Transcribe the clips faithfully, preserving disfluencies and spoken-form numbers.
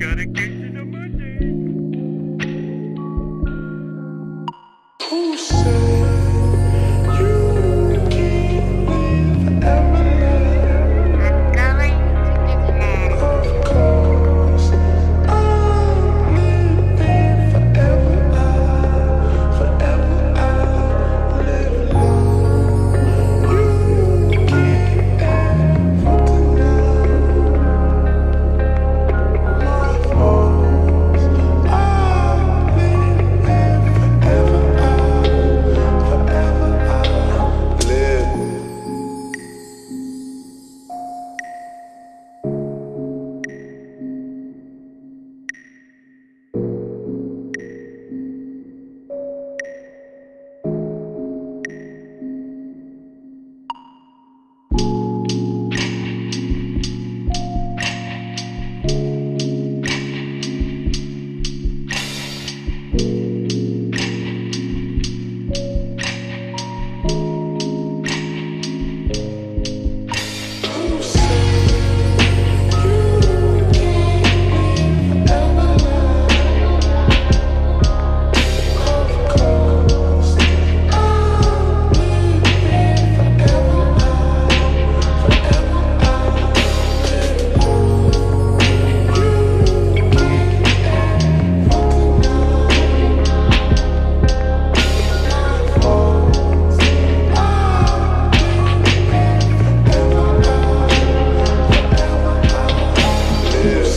gotta get to the Monday. Who said you can't live forever? I'm going to Disneyland. Of course, I'm living forever. I, forever I live long. You can't ever deny my voice. I'm living forever. I, forever I live. Who said you can't live forever? Of course, I'm living forever. I, forever I live long. You can't ever deny my voice. I'm living forever. I, forever I live.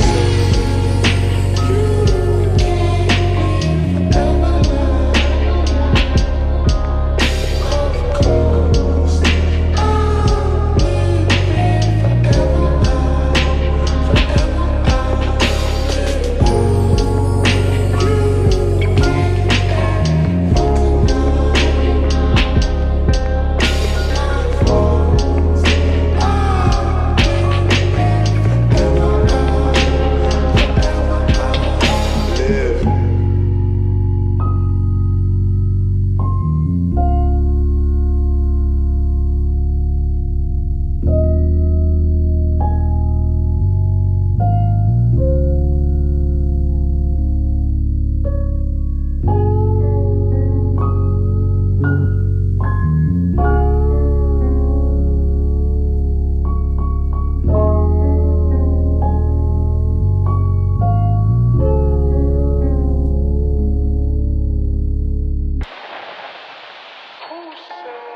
Who said